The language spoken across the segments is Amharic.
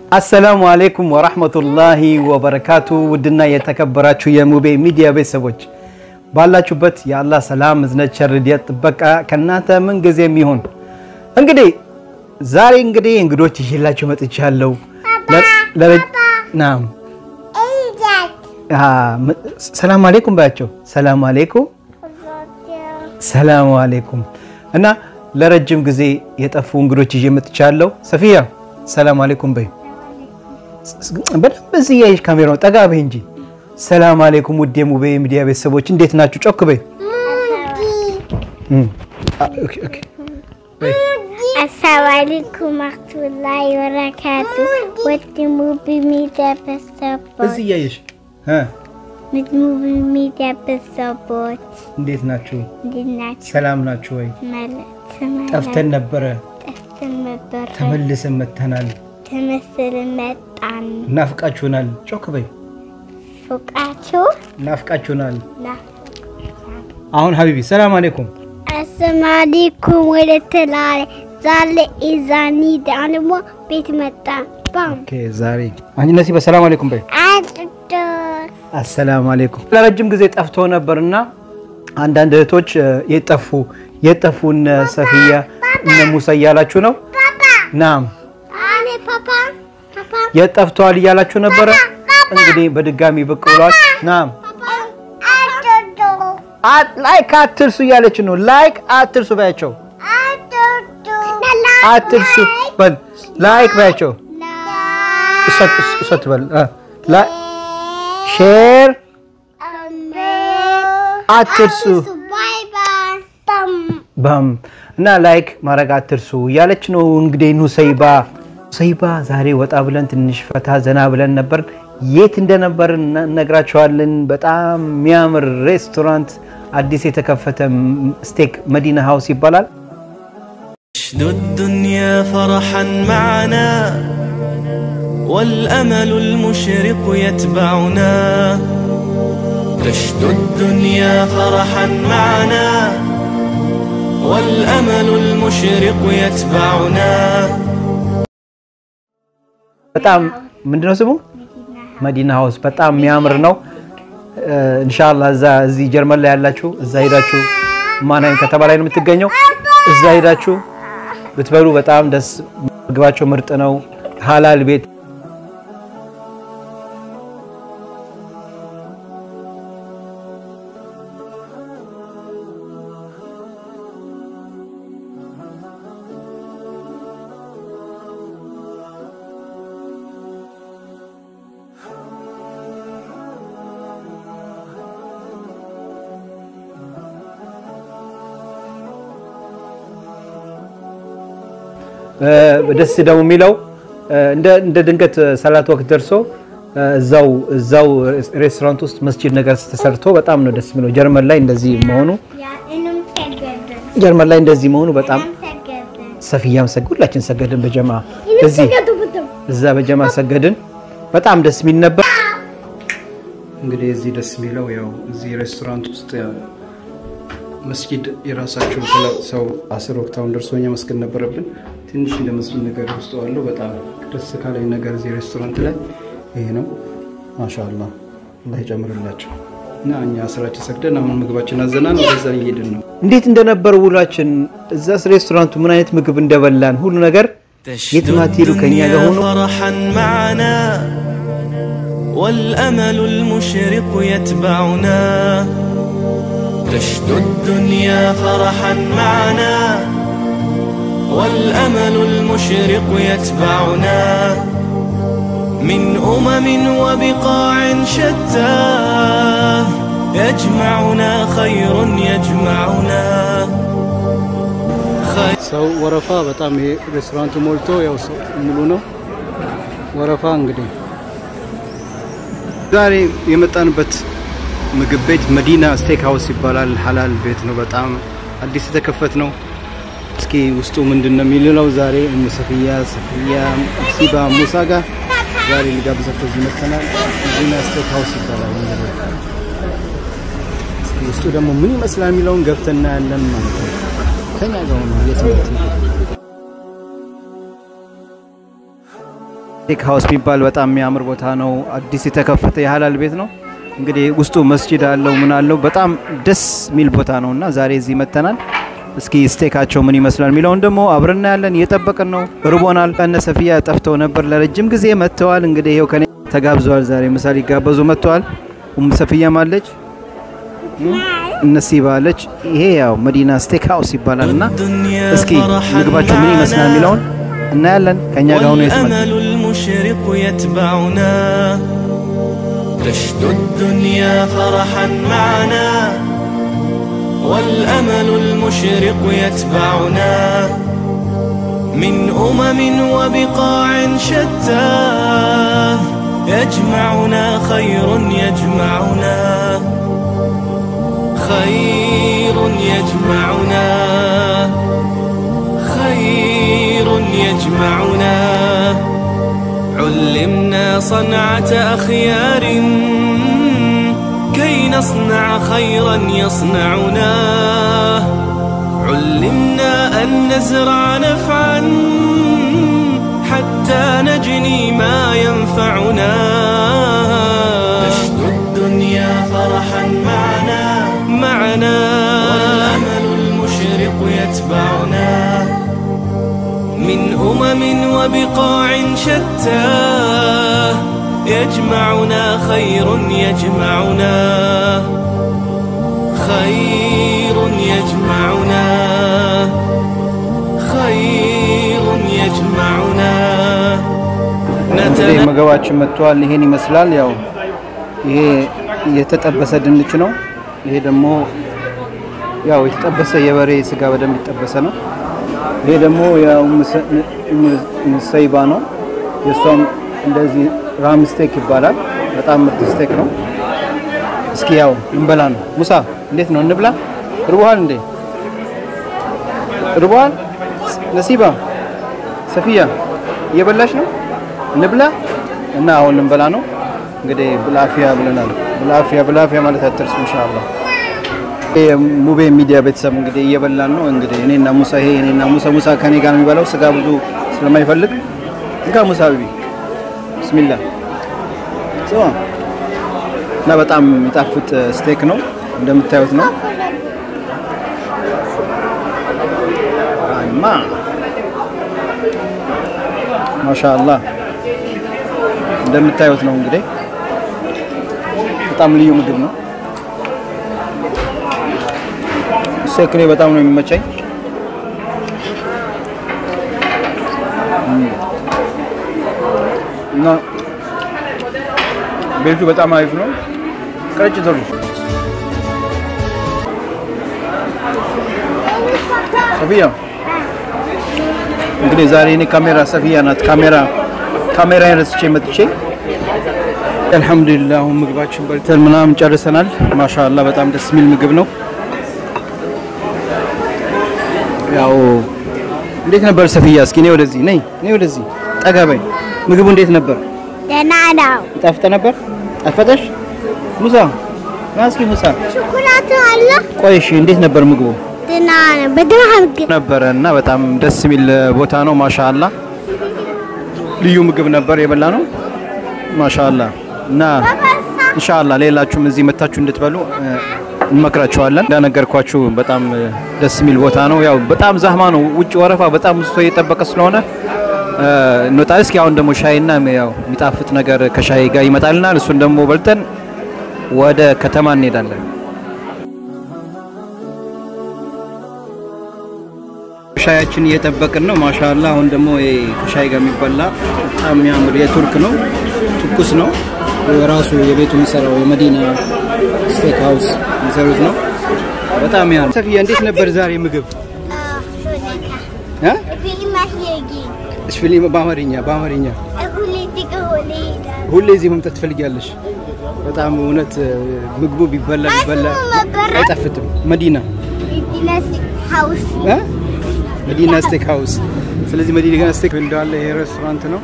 السلام عليكم ورحمة الله وبركاته ودنا يتكبراتشو يا موبي ميديا بيسبوج ባላችሁበት ያአላህ ሰላም እዝነት ቸር ዲያት ጥበቃ ከናንተ ምን ጊዜም ይሁን እንግዲህ ዛሬ እንግዶች ይዤላችሁ መጥቻለሁ ናም ሰላም አለይኩም ባያቸው ሰላም አለይኩም እና ለረጅም ጊዜ የጠፉ እንግዶች ይዤ መጥቻለሁ ሰፊያ ሰላም አለይኩም በይ በደንብ እዚህ ያይሽ ካሜራው ጠጋ በይ እንጂ ሰላም አለይኩም ውድ የሙቤ ሚዲያ ቤተሰቦች እንዴት ናችሁ ጮክ በይ ኦኬ السلام عليكم ورحمة الله وبركاته ውድ ሙቤ ሚዲያ ቤተሰቦች እዚህ ያይሽ ሙቤ ሚዲያ ቤተሰቦች እንዴት ናችሁ ሰላም ናችሁ ወይ ጠፍተን ነበር ተመልሰን መተናል ናፍቃችሁናል ጮክ በይ ናፍቃችሁናል አሁን ሀቢቢ ሰላም አለይኩም السلام عليكم ወለተላለ ዛለ ኢዛኒ ዳንሞ ቤት መጣ ኦኬ ዛሬ አንቺ ነሲ በሰላም አለይኩም በይ السلام عليكم ለረጅም ጊዜ ጠፍቶ ነበርና አንዳንድ እህቶች የጠፉን ሰፊያ እነ ሙሳ ያላችሁ ነው ናም አኔ ፓፓ የጠፍቷል ያላችሁ ነበር እንግዲህ በድጋሚ ብቅ ብሏል ናም ላይክ አትርሱ ያለች ነው ላይክ አትርሱ ባያቸው አትርሱ በል ላይክ ባያቸው እሰት በል ሼር አትርሱ ባም እና ላይክ ማረግ አትርሱ ያለች ነው እንግዲህ ኑሰይባ ዛሬ ወጣ ብለን ትንሽ ፈታ ዘና ብለን ነበር የት እንደነበር ነግራችኋለን በጣም የሚያምር ሬስቶራንት አዲስ የተከፈተ ስቴክ መዲና ሃውስ ይባላል نشد الدنيا فرحا معنا والأمل المشرق يتبعنا نشد الدنيا فرحا معنا والأمل المشرق يتبعنا በጣም ምንድነው ስሙ መዲና ሃውስ በጣም የሚያምር ነው ኢንሻአላህ እዚህ ጀርመን ላይ ያላችሁ እዛ ሄዳችሁ ማናይም ከተማ ላይ ነው የምትገኘው እዛ ሄዳችሁ ብትበሉ በጣም ደስ ምግባቸው ምርጥ ነው ሐላል ቤት ደስ ደሞ የሚለው እንደ ድንገት ሰላት ወቅት ደርሶ እዛው ሬስቶራንት ውስጥ መስጂድ ነገር ተሰርቶ በጣም ነው ደስ የሚለው ጀርመን ላይ እንደዚህ መሆኑ በጣም ሰፊያም ሰግዱላችን ሰገድን በጀማ እዛ በጀማ ሰገድን በጣም ደስ የሚል ነበር እንግዲህ እዚህ ደስ የሚለው ያው እዚህ ሬስቶራንት ውስጥ መስጂድ የራሳቸው ሰው አስር ወቅታውን ደርሶኛ መስገድ ነበረብን ትንሽ እንደ መስጂድ ነገር ውስጥ አለው በጣም ደስ ካለኝ ነገር እዚህ ሬስቶራንት ላይ ይሄ ነው ማሻአላህ አላህ ይጨምርላችሁ እና እኛ ስራችን ሰግደን አሁን ምግባችን አዘናን ወደዛ እየሄድን ነው እንዴት እንደነበር ውላችን እዛ ሬስቶራንቱ ምን አይነት ምግብ እንደበላን ሁሉ ነገር የትማቲሩ ከኛ ጋር ሆኖ فرحا معنا والأمل المشرق يتبعنا تشد الدنيا فرحا معنا والأمل المشرق يتبعنا من وبقاع شتى يجمعنا خير يجمعنا ሰው ወረፋ በጣም ሬስቶራንቱ ሞልቶ ያው ሙሉ ነው ወረፋ እንግዲህ ዛሬ የመጣንበት ምግብ ቤት መዲና ስቴክ ሃውስ ይባላል ሐላል ቤት ነው በጣም አዲስ የተከፈተ ነው እስኪ ውስጡ ምንድነው የሚለው ዛሬ ሙሰፊያ ሲባ ሙሳጋ ዛሬ ልጋብዛችሁ እዚህ መጥተናል መዲና ስቴክ ሃውስ ይባላል እስኪ ውስጡ ደግሞ ምን ይመስላል የሚለውን ገብተና ያለን ማለት ነው ከኛ ጋር ነው የት ነው ስቴክ ሃውስ ቢባል በጣም የሚያምር ቦታ ነው አዲስ የተከፈተ የሐላል ቤት ነው እንግዲህ ውስጡ መስጂድ አለው ምን አለው በጣም ደስ ሚል ቦታ ነውና ዛሬ እዚህ መተናል እስኪ ስቴካቸው ምን ይመስላል ሚለውን ደግሞ አብረና ያለን እየተጠበቀን ነው ርቦናል እነ ሰፊያ ጠፍተው ነበር ለረጅም ጊዜ መተዋል እንግዲህ ይሄው ከኔ ተጋብዘዋል ዛሬ ምሳሌ ጋበዙ መተዋል ሰፊያ ማለች ነሲባ አለች ይሄ ያው መዲና ስቴክ ሃውስ ይባላልና እስኪ ምግባቸው ምን ይመስላል ሚለውን እና ያለን ከኛ ጋር ሆኖ ይስማል تشد الدنيا فرحا معنا والأمل المشرق يتبعنا من وبقاع شتى يجمعنا خير يجمعنا خير يجمعنا خير يجمعنا علمنا صنعة أخيار كي نصنع خيرا يصنعنا علمنا أن نزرع نفعا حتى نجني ما ينفعنا تشد الدنيا فرحا معنا والأمل المشرق يتبعنا من وبقاع شتى يجمعنا خير يجمعنا خير يجمعنا خير يجمعنا ምግባችን መጥቷል ይሄን ይመስላል ያው ይሄ የተጠበሰ ድንች ነው ይሄ ደግሞ ያው የተጠበሰ የበሬ ስጋ በደንብ የተጠበሰ ነው ይሄ ደግሞ ያው ሙሰይባ ነው የሷም እንደዚህ ራም ስቴክ ይባላል በጣም ምርጥ ስቴክ ነው እስኪ ያው እንበላ ነው ሙሳ እንዴት ነው እንብላ ርቧል እንዴ ርቧል ነሲባ ሰፊያ እየበላሽ ነው እንብላ እና አሁን እንበላ ነው እንግዲህ ብላፊያ ብለናል ብላፊያ ማለት አትርሱ ኢንሻአላህ ሙቤ ሚዲያ ቤተሰብ እንግዲህ እየበላን ነው እንግዲህ እኔና ሙሳ ሙሳ ከኔ ጋር የሚበላው ስጋ ብዙ ስለማይፈልግ እንካ ሙሳ ቢቢ ቢስሚላህ ሰው እና በጣም የሚጣፍጥ ስቴክ ነው እንደምታዩት ነው አይማ ማሻአላህ እንደምታዩት ነው እንግዲህ በጣም ልዩ ምግብ ነው ስቴክ በጣም ነው የሚመቸኝ እና ቤቱ በጣም አሪፍ ነው ቀጭ ዘሩ ሰፊያ እንግዲህ ዛሬ እኔ ካሜራ ሰፊያ ናት ካሜራ ረስቼ መጥቼ አልহামዱሊላህ ምግባችን በልተን ምናምን ጨርሰናል ማሻአላህ በጣም ደስ የሚል ምግብ ነው ያው እንዴት ነበር ሰፊያ እስኪ ነይ ወደዚህ ጠጋበይ ምግቡ እንዴት ነበር ደህና ነው ጣፍጠ ነበር አፈተሽ ሙሳ ማስኪ ሙሳ ቸኮላቱ አለ ቆይሽ እንዴት ነበር ምግቡ ደህና ነው በደህና ነበርና በጣም ደስ የሚል ቦታ ነው ማሻአላህ ልዩ ምግብ ነበር የበላ ነው ማሻአላህ እና ኢንሻአላህ ሌላችሁም እዚህ መታችሁ እንድትበሉ እንመክራችኋለን እንዳነገርኳችሁ በጣም ደስ የሚል ቦታ ነው ያው በጣም ዛህማ ነው ውጭ ወረፋ በጣም ሰው እየተጠበቀ ስለሆነ እንወጣለን እስኪ አሁን ደግሞ ሻይና ያው የሚጣፍጥ ነገር ከሻይ ጋር ይመጣልና እሱን ደግሞ በልተን ወደ ከተማ እንሄዳለን ሻያችን እየተጠበቅን ነው ማሻአላህ አሁን ደግሞ ከሻይ ጋር የሚበላ በጣም የሚያምር የቱርክ ነው ትኩስ ነው ራሱ የቤቱ የሚሰራው የመዲና ስቴክ ሃውስ የሚሰሩት ነው በጣም ያምራል ሰፊያ እንዴት ነበር ዛሬ ምግብ እሺ ፊልም በአማርኛ ሁሌ እዚህ መምጣት ትፈልጊያለሽ በጣም እውነት ምግቡ ቢበላ አይጣፍጥም መዲና ስቴክ ሃውስ ስለዚህ መዲና ስቴክ እንዳለ ይሄ ሬስቶራንት ነው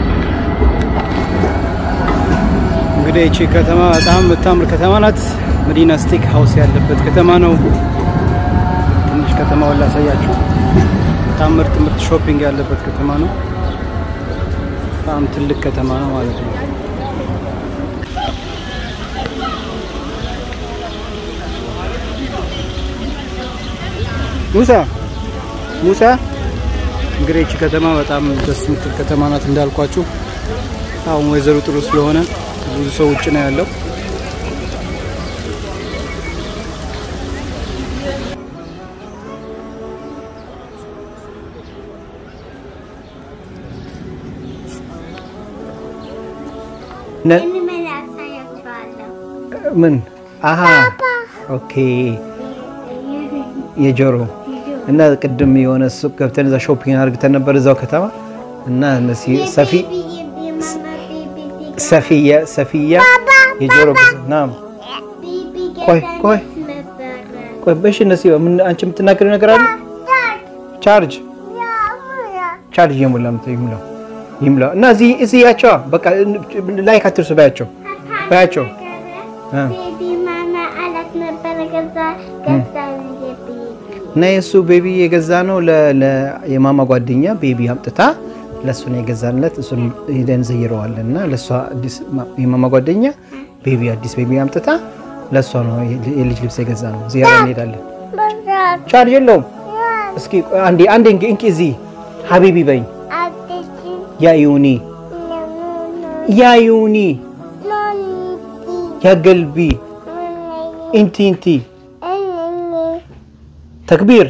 እንግዲህ እቺ ከተማ በጣም የምታምር ከተማ ናት መዲና ስቴክ ሃውስ ያለበት ከተማ ነው ትንሽ ከተማውን ላሳያችሁ በጣም ምርጥ ሾፒንግ ያለበት ከተማ ነው በጣም ትልቅ ከተማ ነው ማለት ነው። ሙሳ እንግዲህ እቺ ከተማ በጣም ደስ የምትል ከተማ ናት እንዳልኳችሁ። አሁን ወይዘሮ ጥሩ ስለሆነ ብዙ ሰው ውጭ ነው ያለው። ምን አሃ ኦኬ የጆሮ እና ቅድም የሆነ ሱቅ ገብተን እዛ ሾፒንግ አድርገን ነበር እዛው ከተማ እና እነዚህ ሰፊያ የጆሮ ናም ቆይ በሽ እነዚህ አንቺ የምትናገሪው ነገር አለ ቻርጅ ይሙላ እና እዚህ ያቸው በቃ ላይክ አትርሱ ባያቸው ቤቢ ማማ አላት ነበር ገዛ ነይሱ ቤቢ የገዛ ነው ለየማማ ጓደኛ ቤቢ አምጥታ ለሱ ነው የገዛለት እሱን ሄደን ዘይረዋልና ለሷ አዲስ የማማ ጓደኛ ቤቢ አዲስ ቤቢ አምጥታ ለሷ ነው የልጅ ልብስ የገዛ ነው ዚያራ እንሄዳለን ቻርጅ የለውም እስኪ አንዴ እንኪ እዚህ ሀቢቢ በይ ያ ዩኒ يا قلبي انتي تكبير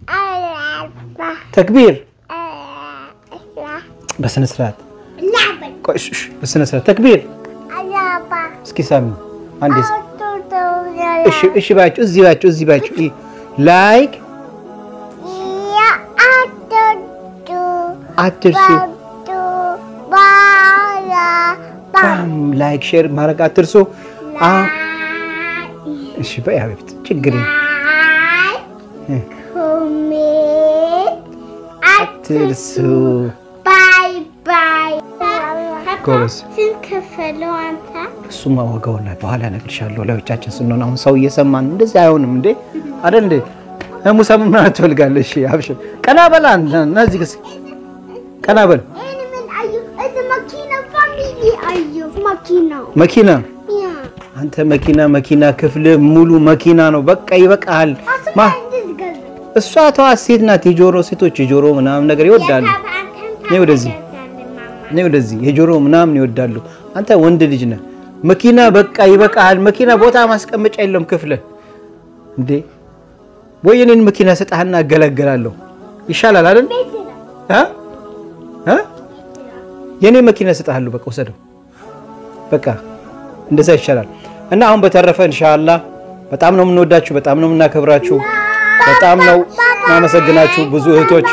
بس نسرات بس نسرات تكبير اسكي سامي عندي ايش باچو ازي باچو لايك يا اترسو لايك شير مارك اترسو ايش بقى يا حبيبتي تشجري اترسو باي كويس سنكفلوا انت እሱማ ወጋው ላይ በኋላ ነግርሻለሁ ለብቻችን ስንሆን አሁን ሰው እየሰማን እንደዚህ አይሆንም እንዴ አይደል እንዴ ሙሳ ምን ማለት ትፈልጋለሽ አብሽር ቀና በላ እነዚህ ግስ ቀና በል መኪና አንተ መኪና ክፍል ሙሉ መኪና ነው በቃ ይበቃል እሷ ተዋት ሴት ናት የጆሮ ሴቶች የጆሮ ምናምን ነገር ይወዳሉ ነው ወደዚህ የጆሮ ምናምን ይወዳሉ አንተ ወንድ ልጅ ነህ መኪና በቃ ይበቃል መኪና ቦታ ማስቀመጫ የለም ክፍል እንዴ ወይኔን መኪና ሰጣህና አገለግላለሁ ይሻላል አይደል የኔ መኪና ሰጣለሁ በቃ ወሰደው በቃ እንደዛ ይሻላል እና አሁን በተረፈ ኢንሻአላህ በጣም ነው የምንወዳችሁ በጣም ነው የምናከብራችሁ በጣም ነው ማመሰግናችሁ ብዙ እህቶች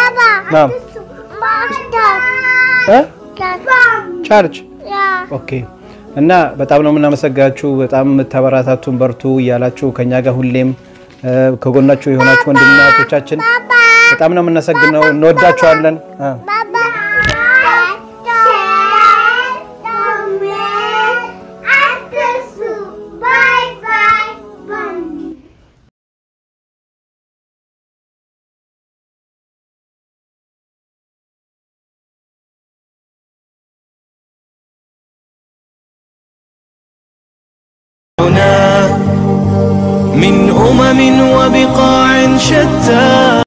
ቻርጅ ኦኬ እና በጣም ነው የምናመሰግናችሁ በጣም ተበራታቱን በርቱ ያላችሁ ከኛ ጋር ሁሌም ከጎናችሁ የሆናችሁ ወንድምና እህቶቻችን በጣም ነው የምናመሰግነው እንወዳችኋለን من أمم وبقاع شتى